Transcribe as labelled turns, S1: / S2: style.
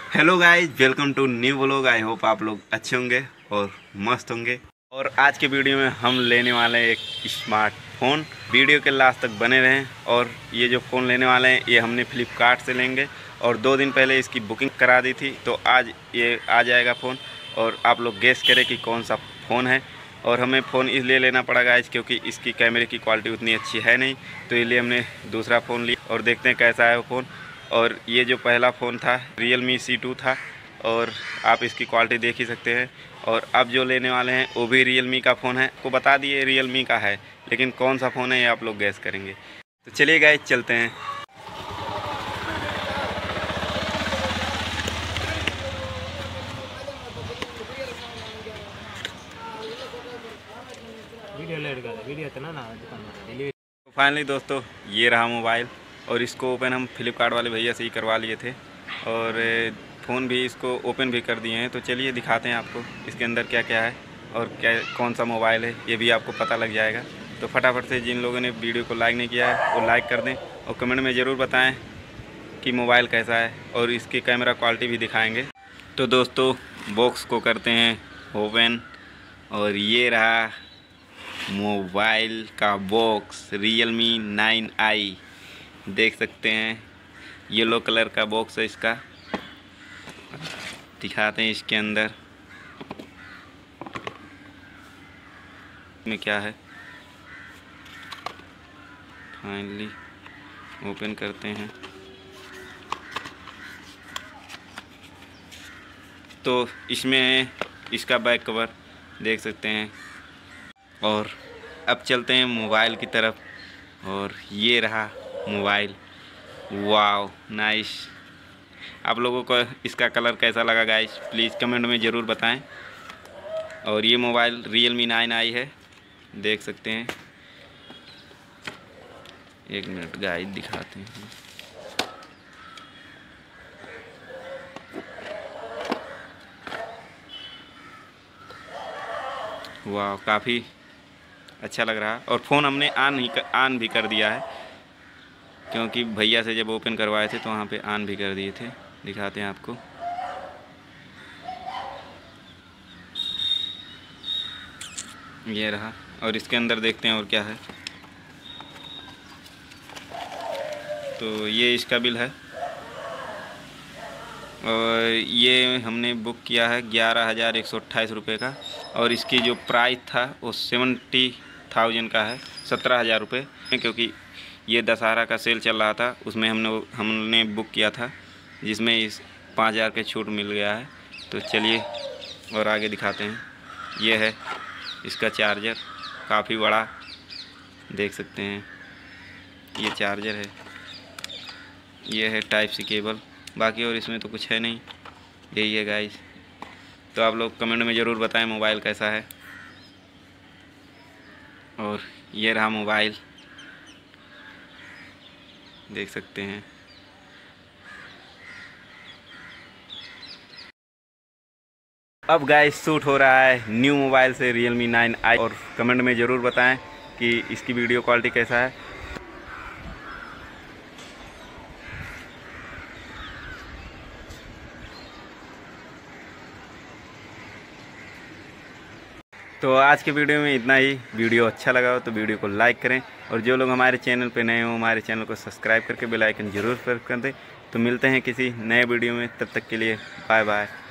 S1: Hello guys, welcome to new vlog. I hope आप लोग अच्छे होंगे और मस्त होंगे। और आज के वीडियो में हम लेने वाले हैं एक स्मार्टफोन। वीडियो के लास्ट तक बने रहें। और ये जो फ़ोन लेने वाले हैं ये हमने फ्लिपकार्ट से लेंगे और 2 दिन पहले इसकी बुकिंग करा दी थी, तो आज ये आ जाएगा फ़ोन। और आप लोग गेस करें कि कौन सा फ़ोन है। और हमें फ़ोन इसलिए लेना पड़ा गाइज क्योंकि इसकी कैमरे की क्वालिटी उतनी अच्छी है नहीं, तो इसलिए हमने दूसरा फ़ोन लिया और देखते हैं कैसा है वो फ़ोन। और ये जो पहला फ़ोन था Realme C2 था और आप इसकी क्वालिटी देख ही सकते हैं। और अब जो लेने वाले हैं वो भी Realme का फ़ोन है। को बता दिए Realme का है, लेकिन कौन सा फ़ोन है ये आप लोग गैस करेंगे। तो चलिए गाइस चलते हैं। तो फाइनली दोस्तों ये रहा मोबाइल और इसको ओपन हम फ्लिपकार्ट वाले भैया से ही करवा लिए थे और फ़ोन भी इसको ओपन भी कर दिए हैं। तो चलिए दिखाते हैं आपको इसके अंदर क्या क्या है और क्या कौन सा मोबाइल है, ये भी आपको पता लग जाएगा। तो फटाफट से जिन लोगों ने वीडियो को लाइक नहीं किया है वो लाइक कर दें और कमेंट में ज़रूर बताएं कि मोबाइल कैसा है और इसकी कैमरा क्वालिटी भी दिखाएंगे। तो दोस्तों बॉक्स को करते हैं ओपन और ये रहा मोबाइल का बॉक्स Realme 9i। देख सकते हैं येलो कलर का बॉक्स है इसका। दिखाते हैं इसके अंदर में क्या है। फाइनली ओपन करते हैं तो इसमें इसका बैक कवर देख सकते हैं। और अब चलते हैं मोबाइल की तरफ और ये रहा मोबाइल। वाव नाइस। आप लोगों को इसका कलर कैसा लगा गाइस प्लीज़ कमेंट में ज़रूर बताएं। और ये मोबाइल Realme 9i है, देख सकते हैं। एक मिनट गाइस दिखाते हैं। वाह काफ़ी अच्छा लग रहा है। और फ़ोन हमने ऑन भी कर दिया है क्योंकि भैया से जब ओपन करवाए थे तो वहाँ पे ऑन भी कर दिए थे। दिखाते हैं आपको। ये रहा और इसके अंदर देखते हैं और क्या है। तो ये इसका बिल है और ये हमने बुक किया है 11,128 रुपये का। और इसकी जो प्राइस था वो 70,000 का है, 17,000 रुपये, क्योंकि ये दशहरा का सेल चल रहा था उसमें हमने बुक किया था, जिसमें इस 5,000 के छूट मिल गया है। तो चलिए और आगे दिखाते हैं। ये है इसका चार्जर, काफ़ी बड़ा देख सकते हैं। ये चार्जर है, ये है टाइप सी केबल। बाकी और इसमें तो कुछ है नहीं, यही है गाइस। तो आप लोग कमेंट में ज़रूर बताएं मोबाइल कैसा है। और ये रहा मोबाइल, देख सकते हैं। अब गाइस शूट हो रहा है न्यू मोबाइल से Realme 9i और कमेंट में ज़रूर बताएं कि इसकी वीडियो क्वालिटी कैसा है। तो आज के वीडियो में इतना ही। वीडियो अच्छा लगा हो तो वीडियो को लाइक करें और जो लोग हमारे चैनल पे नए हो हमारे चैनल को सब्सक्राइब करके बेल आइकन ज़रूर प्रेस कर दें। तो मिलते हैं किसी नए वीडियो में, तब तक के लिए बाय बाय।